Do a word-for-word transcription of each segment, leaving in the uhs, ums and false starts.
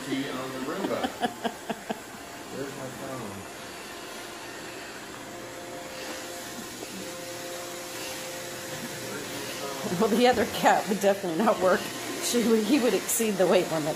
key on the Roomba. Where's my phone? Well, the other cat would definitely not work. She would, he would exceed the weight limit.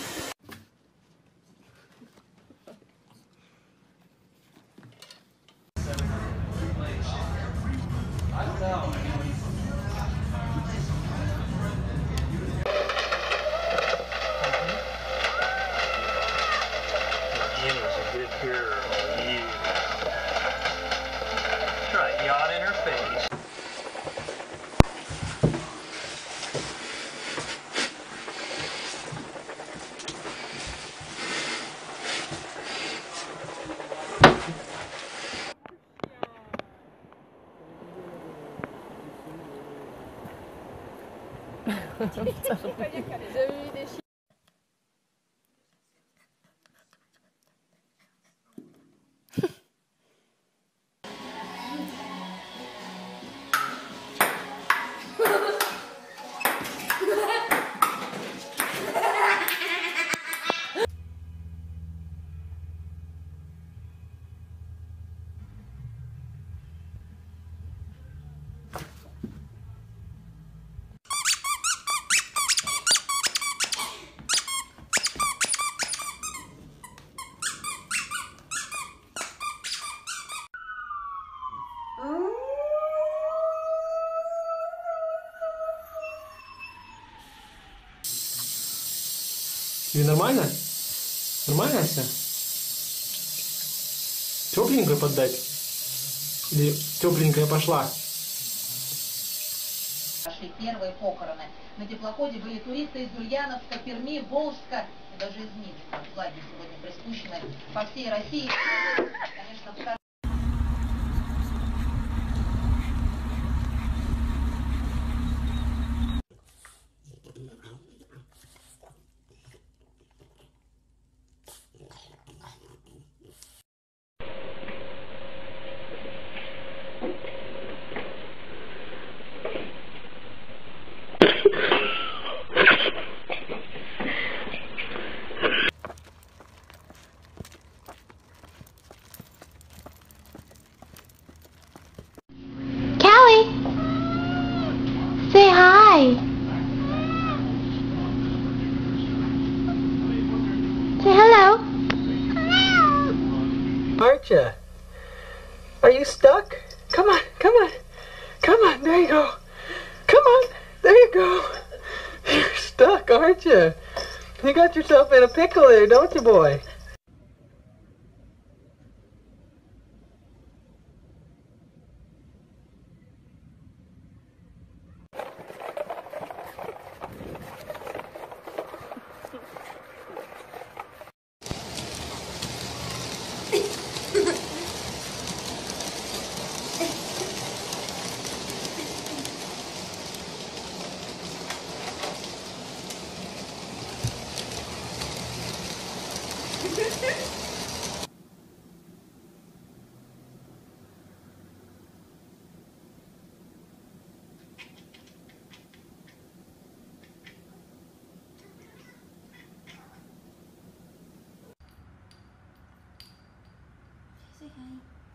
Тебе нормально? Нормально все? Тепленькую поддать? Или тепленькая пошла? Прошли первые похороны. На теплоходе были туристы из Ульяновска, Перми, Волжска, и даже из Минска. Флаги сегодня приспущены по всей России. Конечно, в Say hi. Say hello. Hello. Aren't you? Are you stuck? Come on, come on. Come on, there you go. Come on, there you go. You're stuck, aren't you? You got yourself in a pickle there, don't you, boy? Say hi.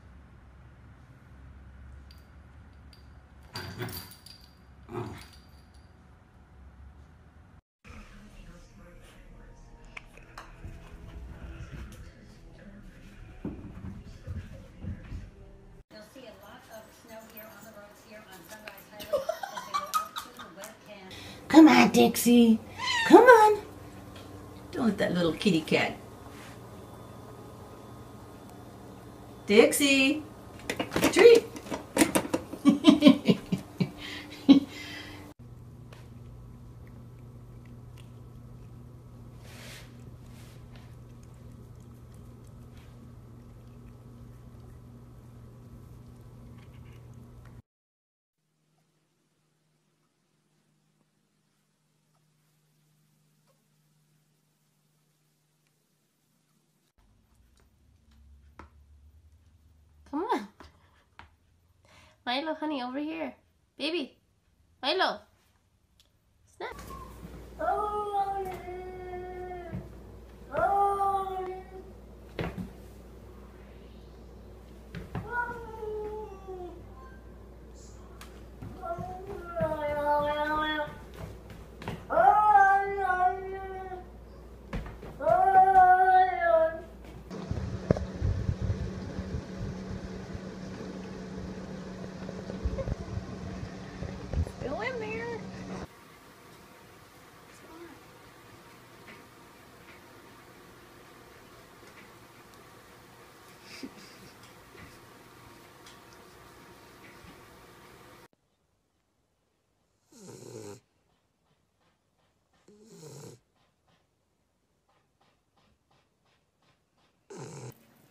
Come on, Dixie. Come on. Don't let that little kitty cat. Dixie. Treat. Come on. Milo, honey, over here. Baby. Milo. Snap.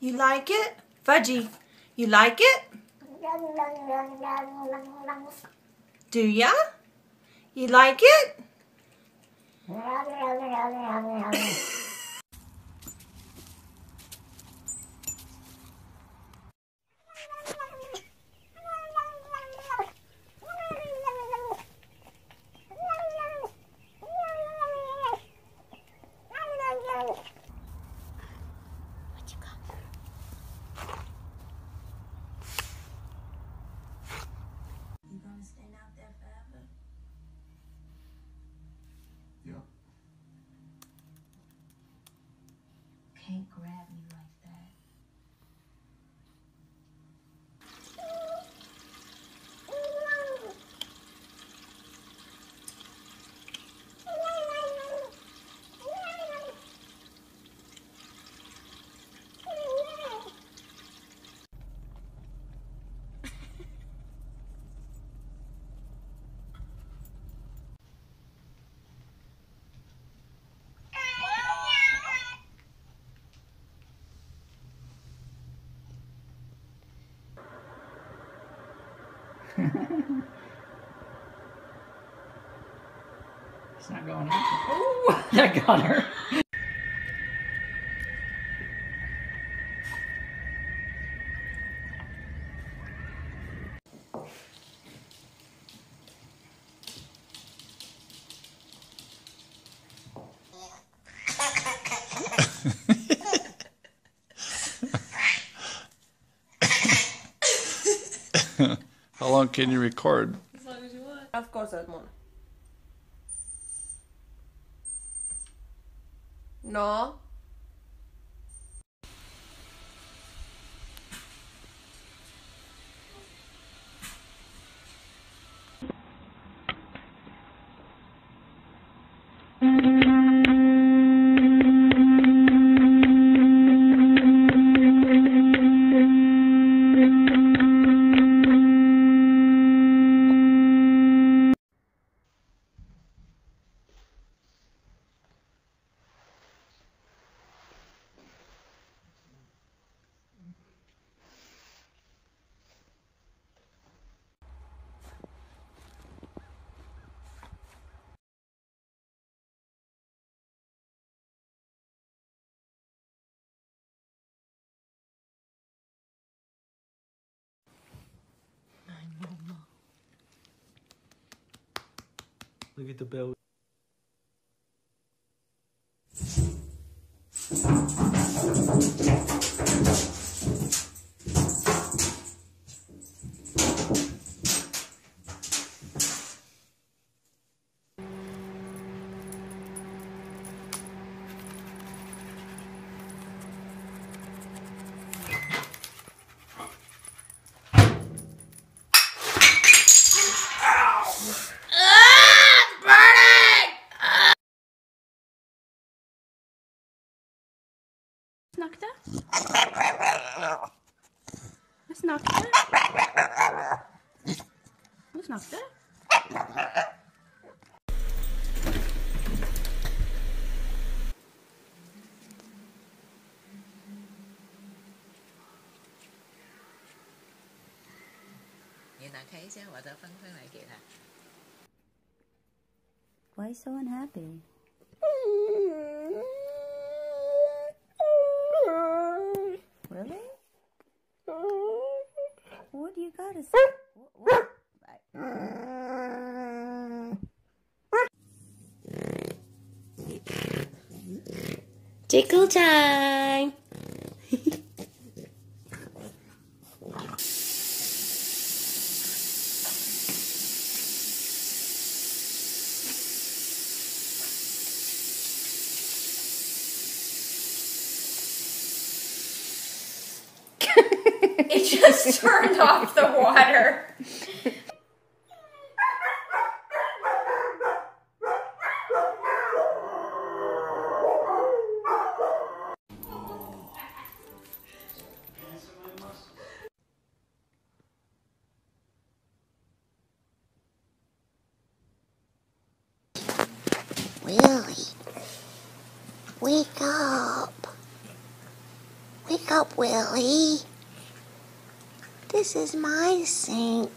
You like it? Fudgy, you like it? Do ya? You like it? You gonna stand out there forever? Yeah. Can't grab me like that. It's not going out. Oh, that got her. How long can you record? As long as you want. Of course I want. No. Look at the bell. Snackte? Vad snackte? Vad snackte? Why so unhappy? Really? What do you gotta say? What, what? Tickle time! It just turned off the water. Willie, wake up. Wake up, Willie. This is my sink.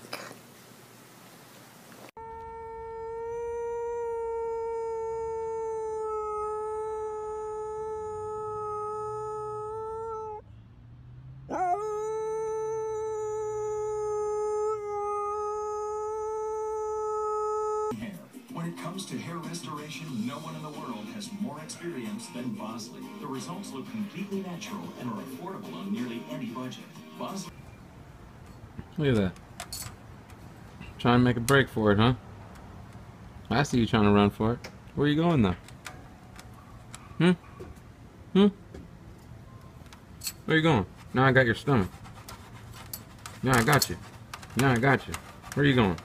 When it comes to hair restoration, no one in the world has more experience than Bosley. The results look completely natural and are affordable on nearly any budget. Bosley. Look at that. Trying to make a break for it, huh? I see you trying to run for it. Where are you going, though? Hmm? Hmm? Where are you going? Now I got your stomach. Now I got you. Now I got you. Where are you going?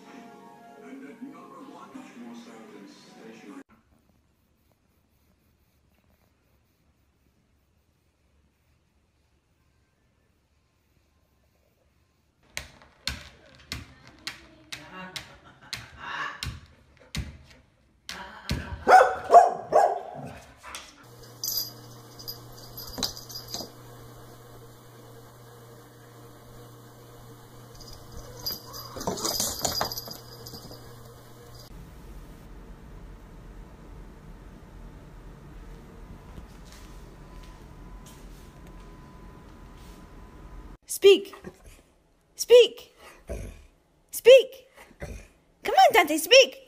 Speak! Speak! Speak! Come on, Dante, speak!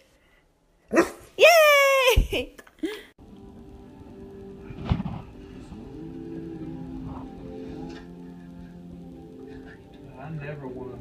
Yay! I never want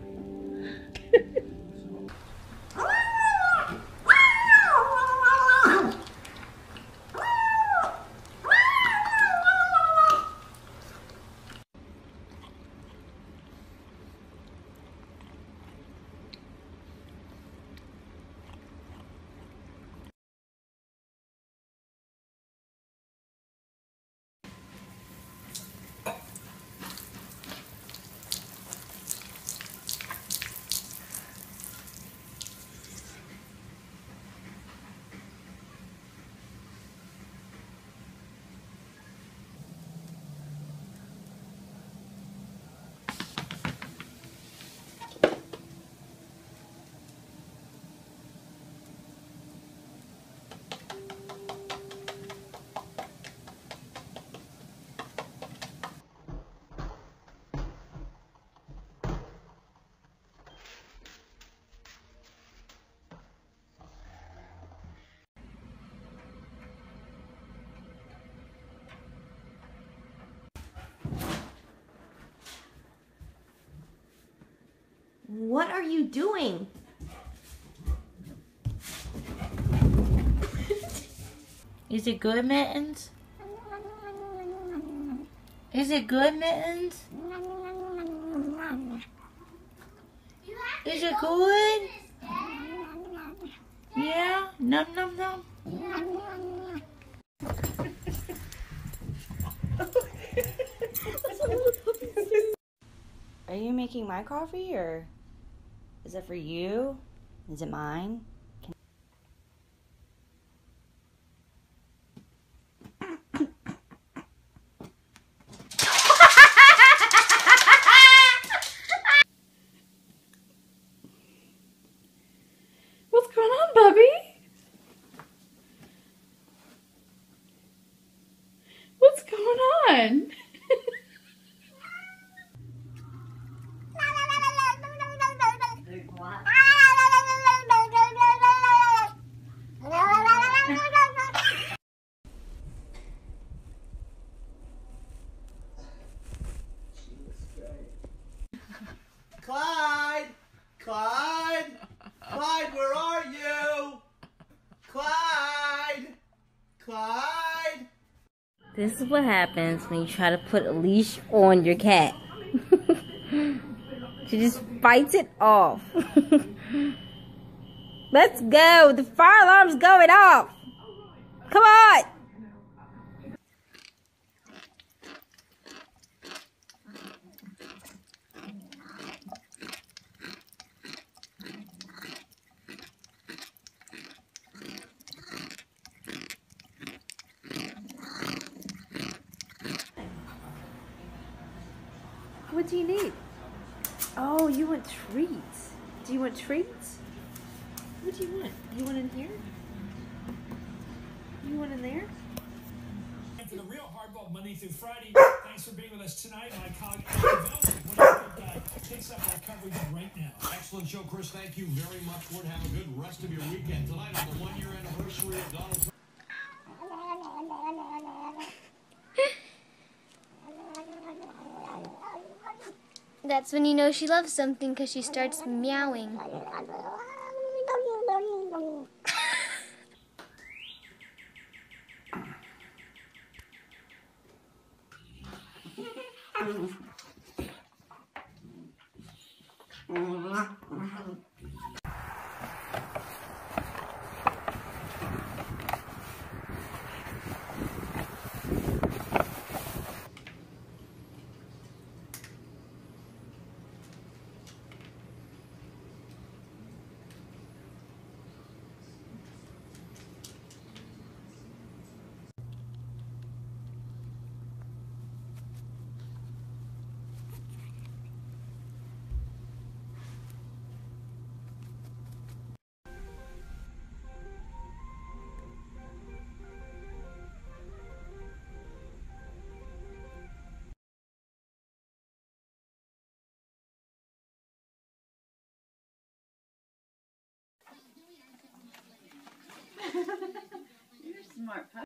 What are you doing? Is it good, Mittens? Is it good, Mittens? Is it good? Yeah? Num num num. Are you making my coffee, or is it for you? Is it mine? Can What's going on, Bubby? What's going on? Clyde! Clyde! Clyde, where are you? Clyde! Clyde! This is what happens when you try to put a leash on your cat. She just fights it off. Let's go. The fire alarm's going off. Come on. what do you need? Oh, you want treats. Do you want treats? What do you want? You want in here? You want in there? And for the real hardball Monday through Friday, thanks for being with us tonight. My colleague Alan Veltman takes up our coverage right now. Excellent show, Chris. Thank you very much. Would have a good rest of your weekend tonight on the one-year anniversary of Donald Trump. That's when you know she loves something, because she starts meowing. You're a smart puppy.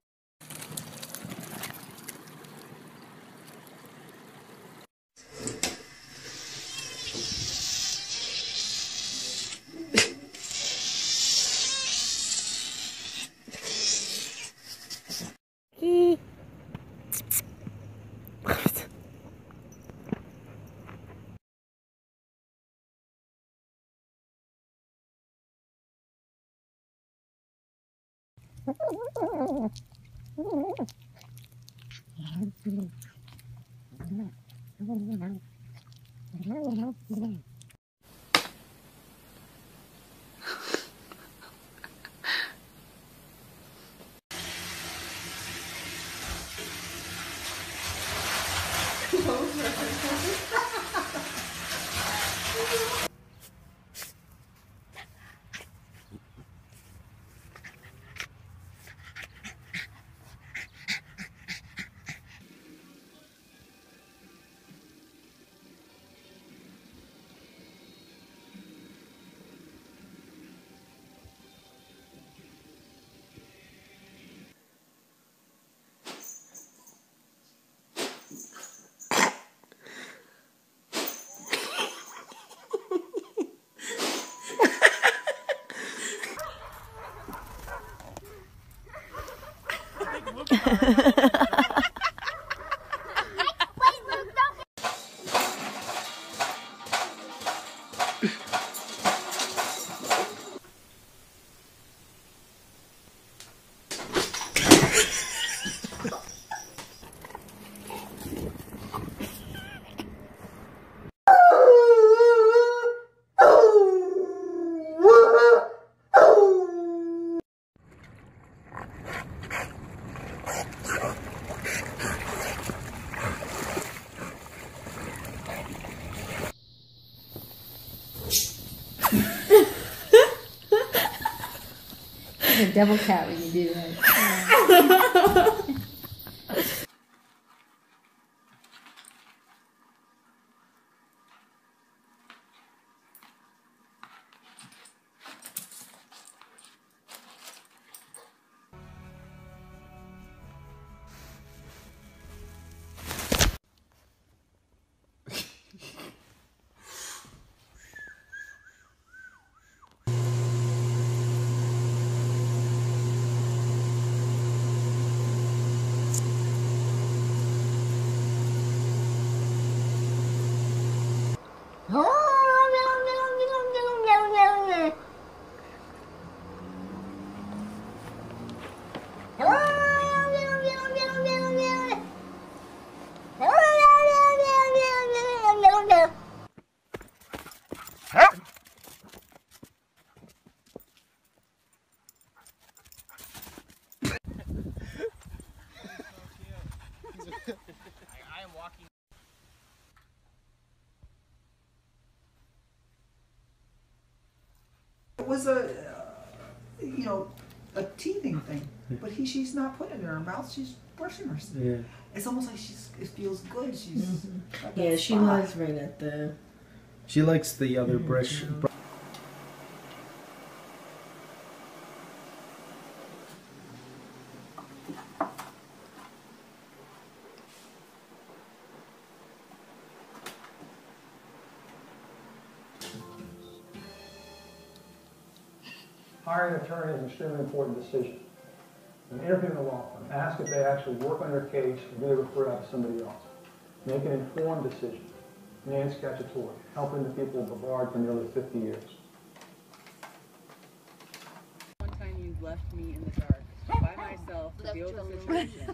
A devil cat when you do that. was a, uh, you know, a teething thing. But he, she's not putting it in her mouth. She's brushing herself. Yeah. It's almost like she's. It feels good. She's. Mm-hmm. Yeah, she spot. was right at the. She likes the other mm-hmm. brush. Hiring an attorney is an extremely important decision. When interviewing a law firm, ask if they actually work on your case or do they refer out to somebody else. Make an informed decision. Non-scatchatory, helping the people of Brevard for nearly fifty years. One time you left me in the dark by myself to deal with the situation.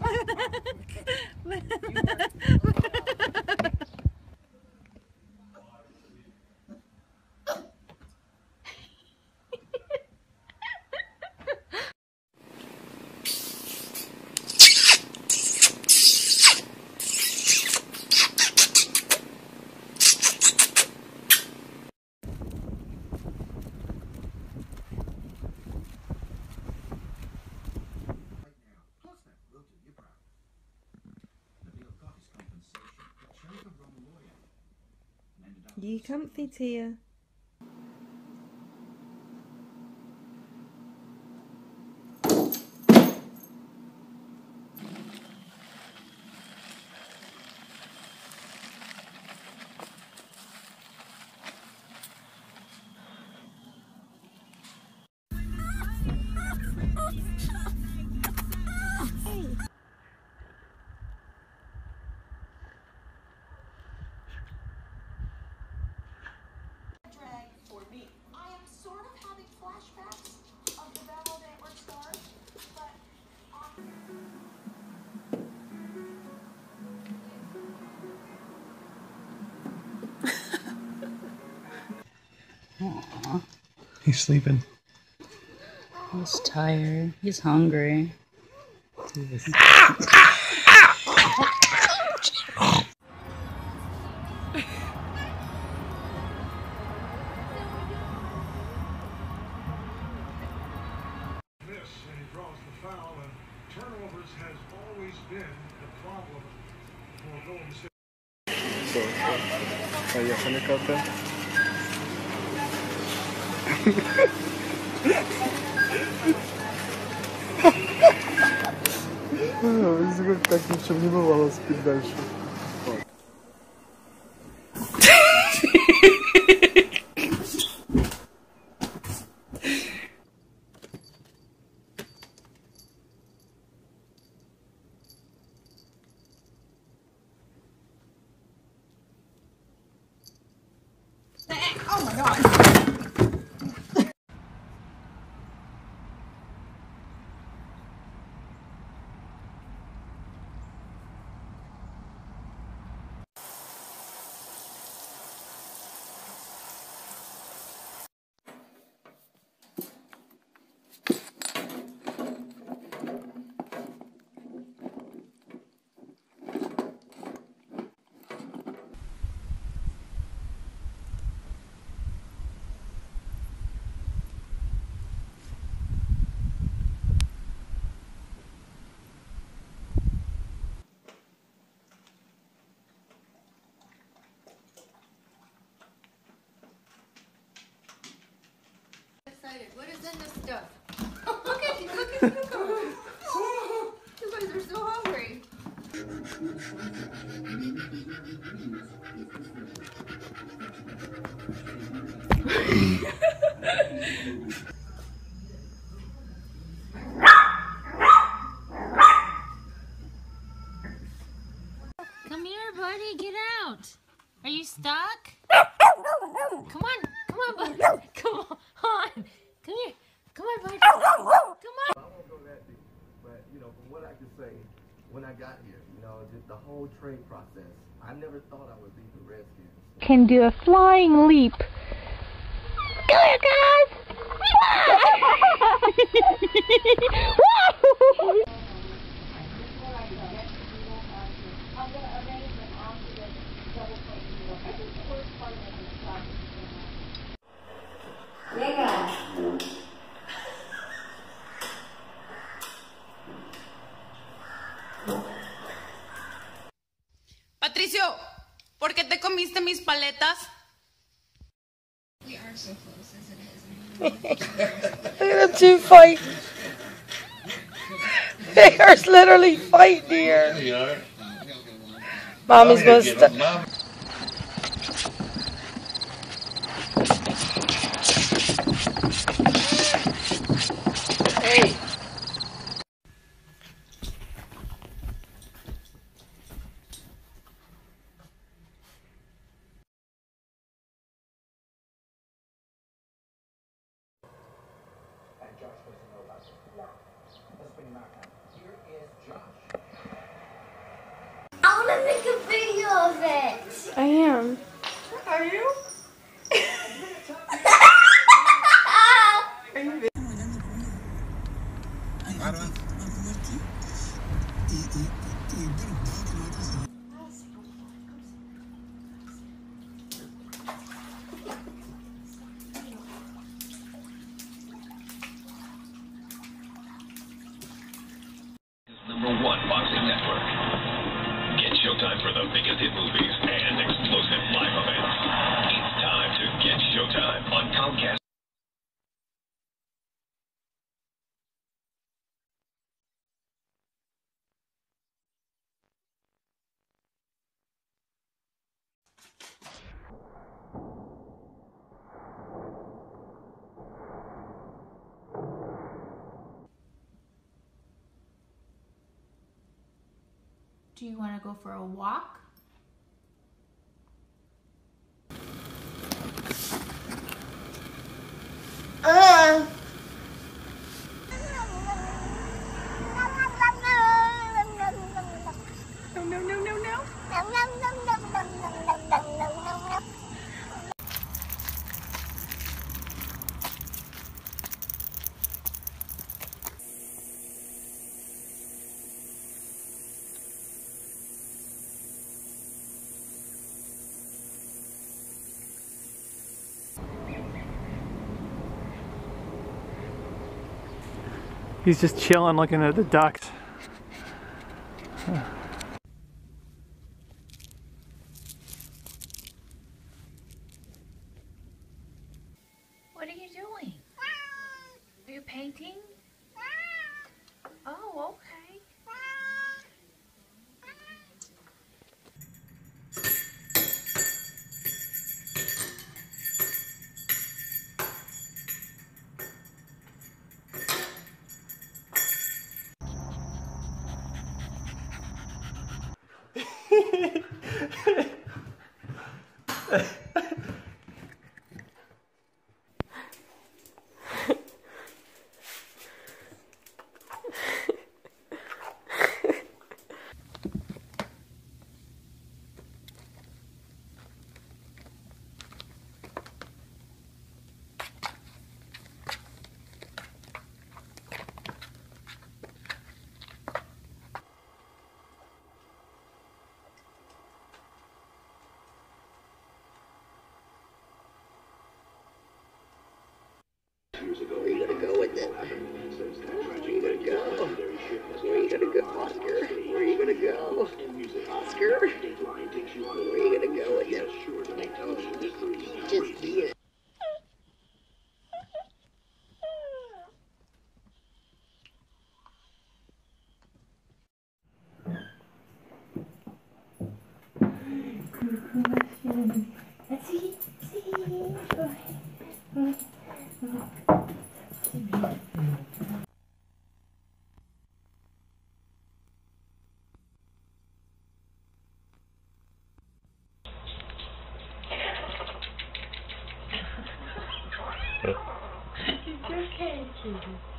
You comfy, Tia? Aww. He's sleeping. He's tired. He's hungry. And he draws the foul, and turnovers has always been the problem for Golden State. So, поехали как-то. Как ни в чем не бывало, спит дальше. Oh my God. What is in this stuff? Look at you, look at you guys. You guys are so hungry. Come here, buddy, get out. Are you stuck? Come on, come on, buddy. Come on. Come here. Come on, buddy. Come on. I won't go that deep, but you know, from what I can say, when I got here, you know, just the whole trade process, I never thought I would be the Redskins. Can do a flying leap. Come here, guys! Venga. Patricio, ¿por qué te comiste mis paletas? We are so close as it is. Look at them two fight. They are literally fighting here. They are. Mommy's gonna stop. Hey. I want to make a video of it. I am. Are you? Number one boxing network. Get Showtime for the biggest hit movies and explosive live events. It's time to get Showtime on Comcast. Do you want to go for a walk? Uh. No, no, no, no, no. He's just chilling looking at the ducks. What are you doing? Are you painting? Oh, okay. Where are you gonna go with it? Where are you gonna go? Where are you gonna go, Oscar? Where are you gonna go? Oscar? Where are you gonna go with it? Just be it. It's okay, Kitty.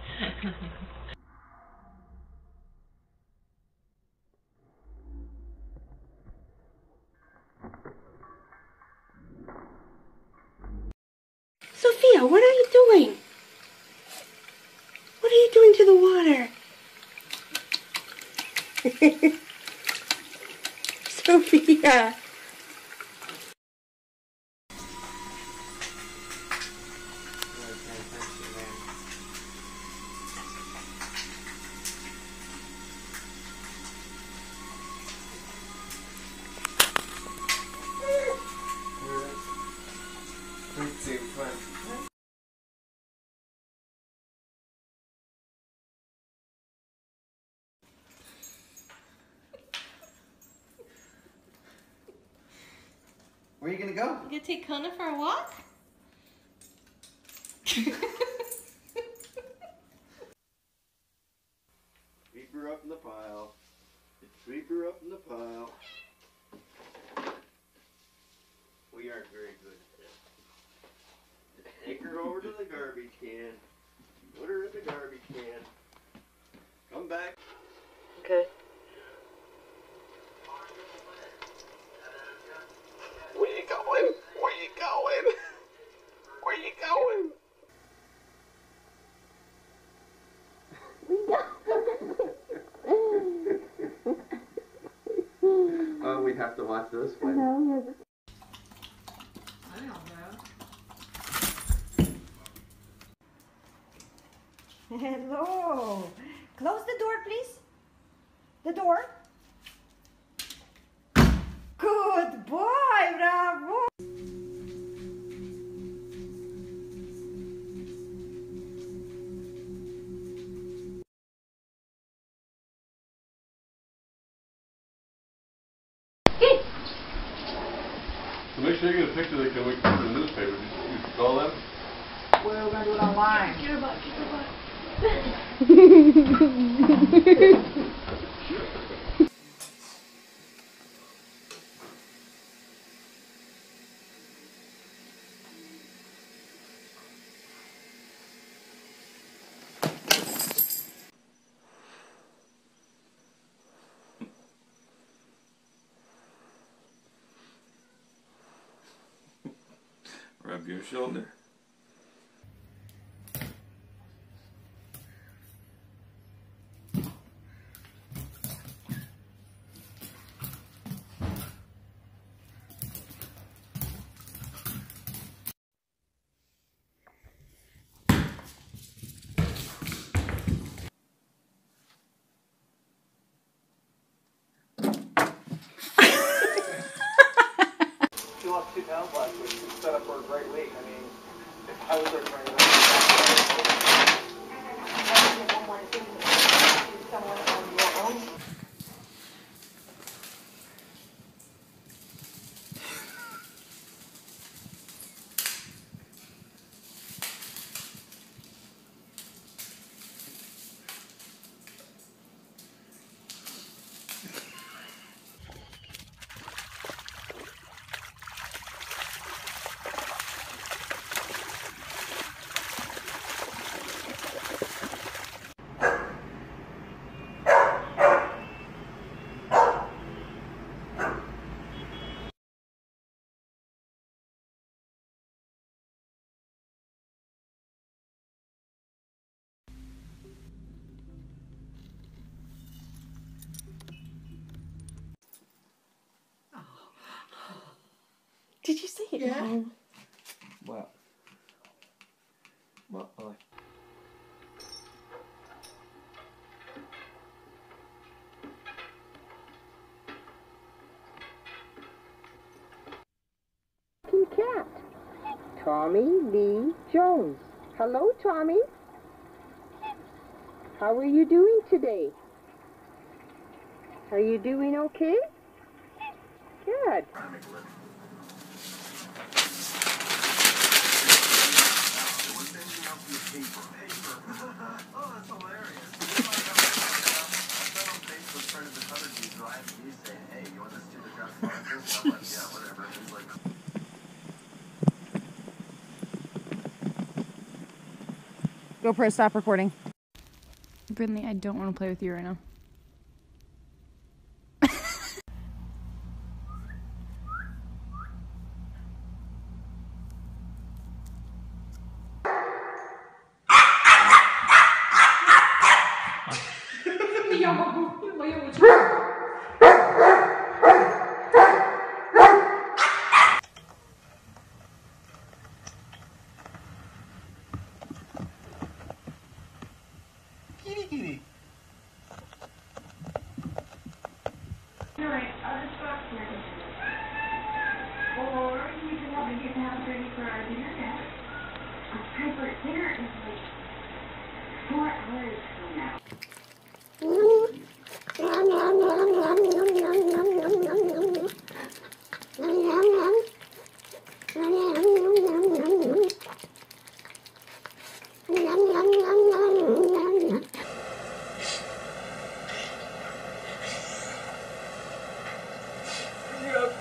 Sophia, what are you doing? What are you doing to the water? Sophia. Where are you gonna go? You gonna take Kona for a walk? Sweep her up in the pile. Sweep her up in the pile. We aren't very good at this. Take her over to the garbage can. Put her in the garbage can. Come back. Okay. Where you going? Where you going? Where you going? Oh, we have to watch this one. I don't know. Hello. Close the door, please. The door. Good boy, bravo. So make sure you get a picture that can we put in the newspaper. You, you call them? Well, we're gonna do it online. Get her butt, get her butt. Rub your shoulder. She lost two pounds last week. She's set up for a great week. I mean, if I was there training her, Someone on your own. Did you see it? Yeah. No. What? What boy? Cat. Tommy Lee Jones. Hello, Tommy. How are you doing today? Are you doing okay? Good. Oh, that's hilarious. on Facebook trying to this other dude drive and he's saying, hey, you want this dude to grab sponsors? I'm like, yeah, whatever. And he's like, GoPro, stop recording. Brinley, I don't want to play with you right now. kitty kitty. Alright, I'll just stop here. Or you can help me get the house ready for our dinner now. Our time for dinner is like four hours from now.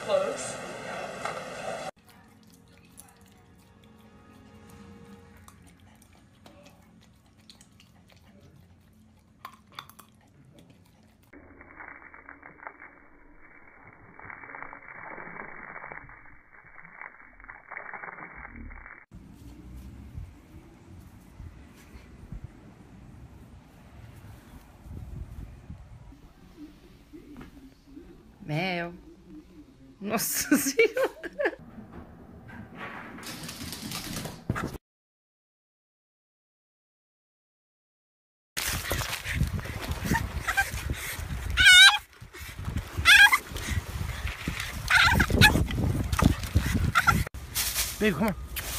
close. Mel. Nossa senhora. Babe, come on.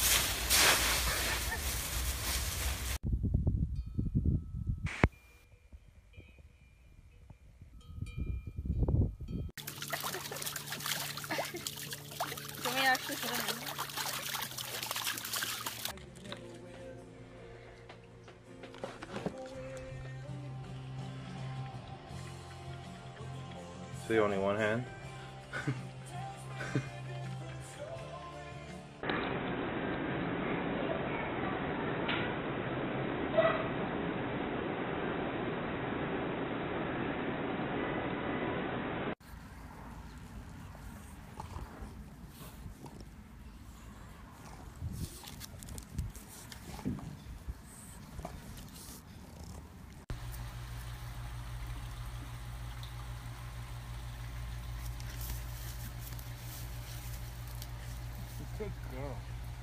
Can we actually put him in? See, only one hand. Good girl.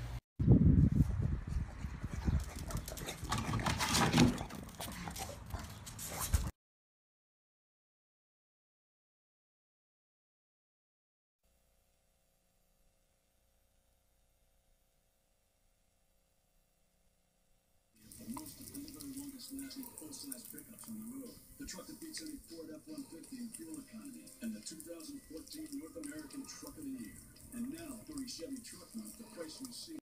Lasting full-size pickups on the road. The truck that beats any Ford F one fifty in fuel economy, and the two thousand fourteen North American Truck of the Year. And now, during Chevy Truck Month, the price you see.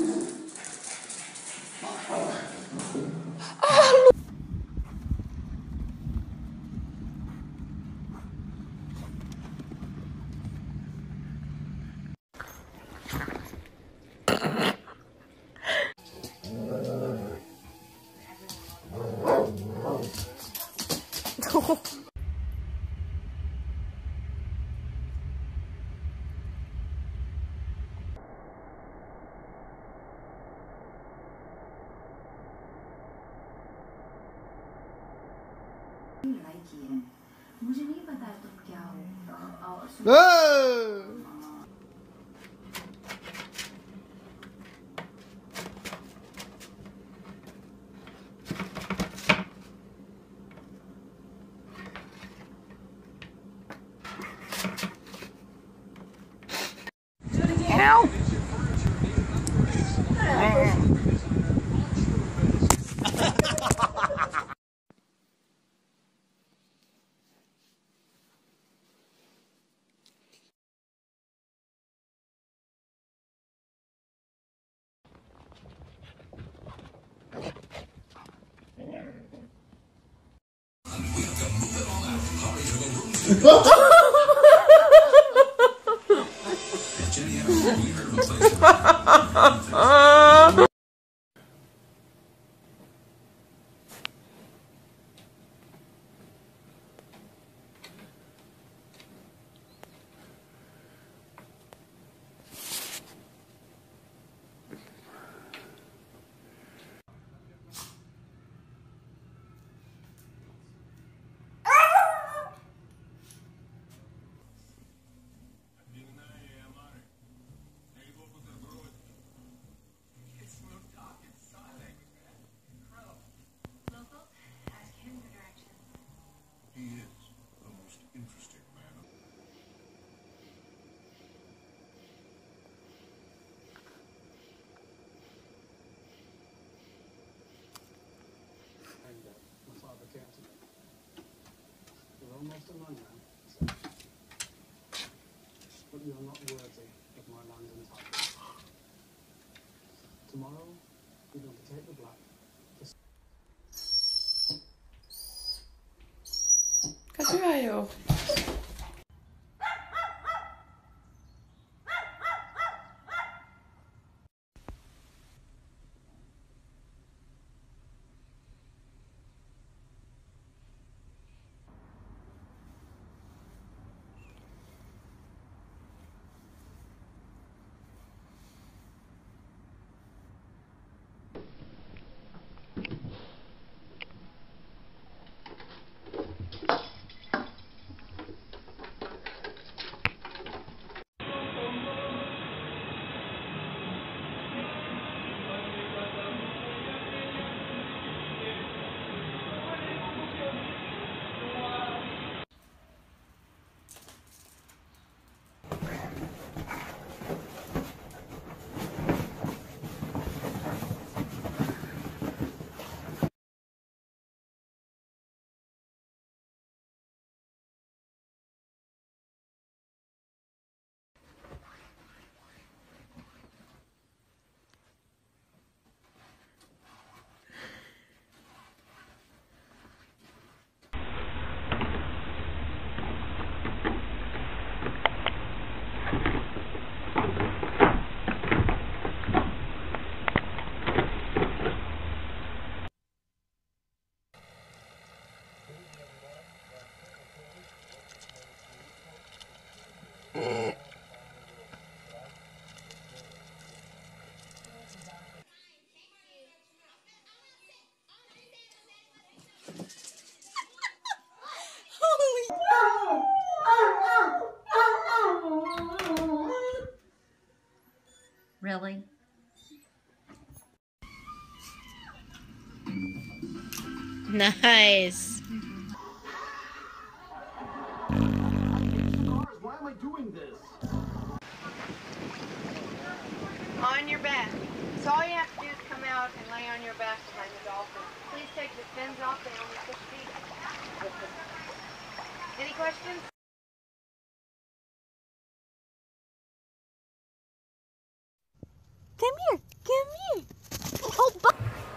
मुझे नहीं पता है तुम क्या हो। Ow! You're almost a man now, but you're not worthy of my land and title. Tomorrow, you're going to take the black. Cadê eu? Really? Nice. Why am I doing this? On your back. So all you have to do is come out and lay on your back behind the dolphin. Please take the fins off, they only push feet. Any questions? Come here. Come here. Oh, bu-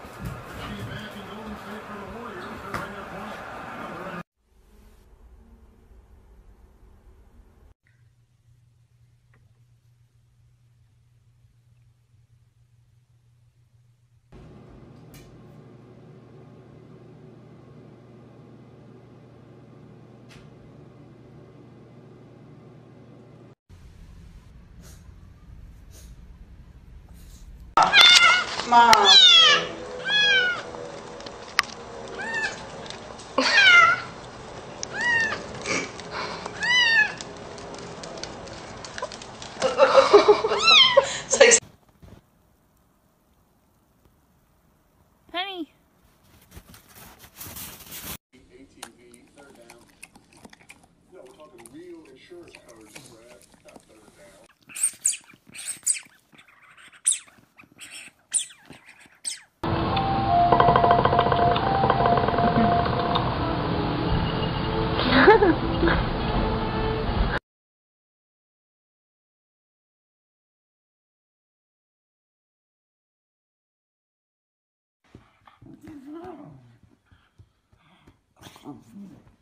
Mom. Penny. A T V, third down. No, we're talking real insurance coverage, Brad, not third down. Oh.